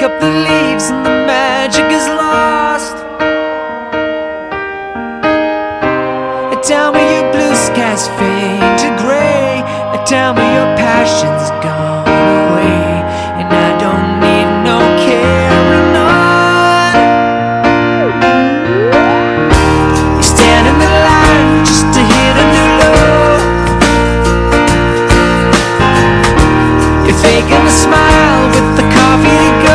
up the leaves and the magic is lost. Tell me your blue skies fade to gray. Tell me your passion's gone away, and I don't need no carrying on. You stand in the line just to hit a new low. You're faking a smile with the coffee to go.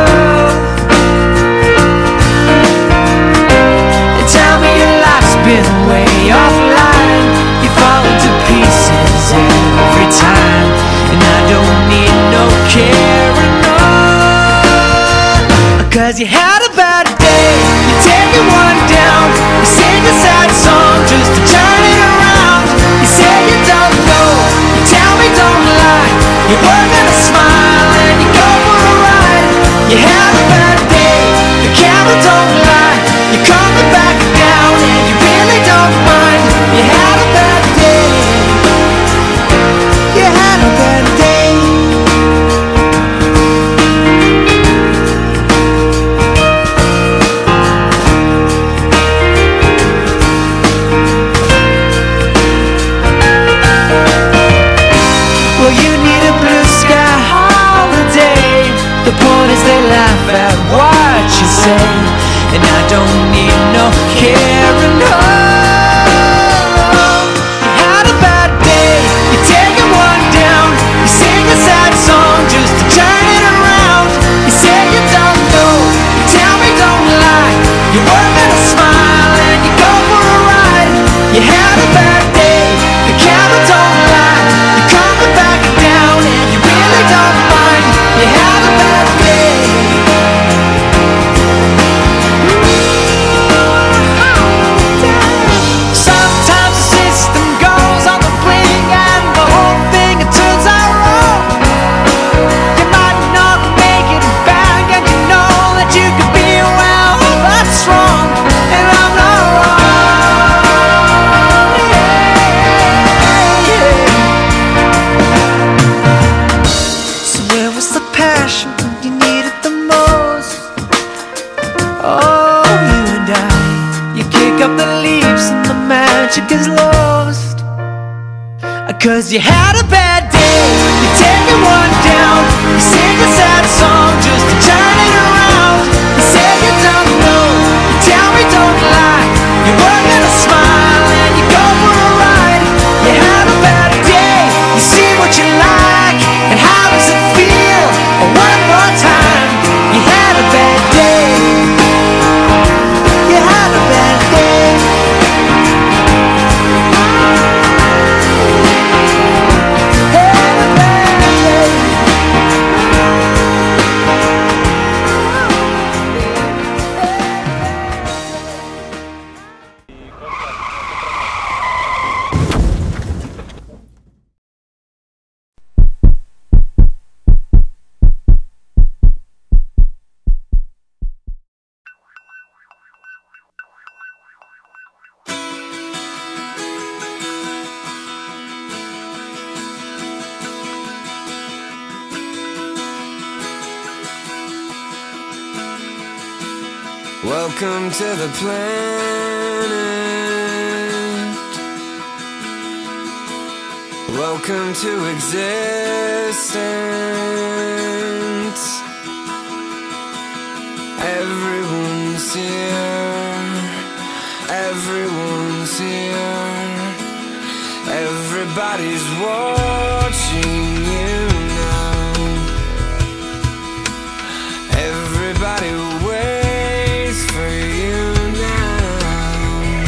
And tell me your life's been way offline. You fall into pieces every time, and I don't need no carrying on. 'Cause you had a bad day, you take it one down. You sing a sad song just to turn it around. You say you don't know, you tell me don't lie. You work on a smile and you go for a ride. You had a bad day, the camera don't lie. You're coming back down and you really don't mind. You had a bad day, you had a bad day. Well, you need a blue sky holiday. The point is they laugh at what you say, and I don't need no carrying on. You had a bad day, you take it one down. You sing a sad song just to turn it around. You say you don't know, you tell me don't lie. You work on a smile and you go for a ride. You had a bad day, the camera don't lie. You're coming back down and you really don't mind. You had a bad day. Sometimes the system goes on the blink and the whole thing it turns out wrong. You might not make it back and you know that you could be well, that's wrong, and I'm not wrong. So where was the passion when you needed the most? Oh, you and I, you kick up the leaves and the magic is lost. 'Cause you had a bad day, you take it one down. You sing a sad song just to turn it around. You say you don't know, you tell me don't lie. You work on a smile and you go for a ride. You had a bad day, you see what you like, and how does it feel? One more time, you had a bad day. You had a bad day. Had a bad day. Welcome to the planet. Welcome to existence. Everyone's here. Everyone's here. Everybody's watching you now. Everybody waits for you now.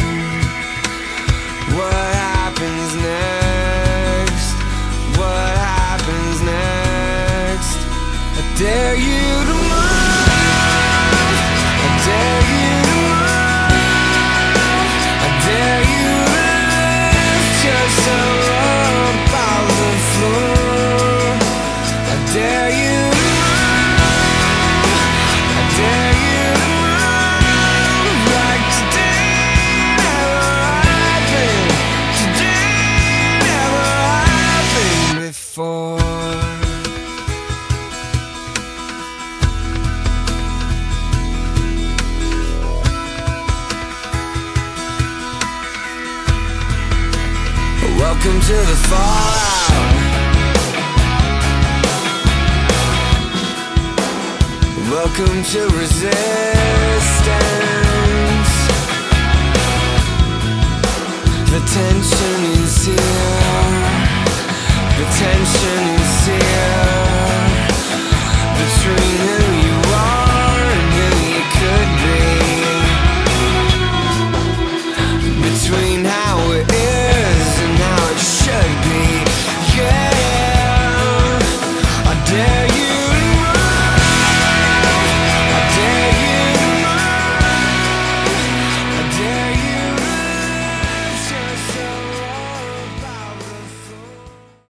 What happens next? What happens next? I dare you to move. I dare you to move. I dare you to lift yourself up off the floor. I dare you to move. I dare you to move like today never happened. Today never happened before. Welcome to the fallout. Welcome to resistance. The tension is here. The tension is here. Between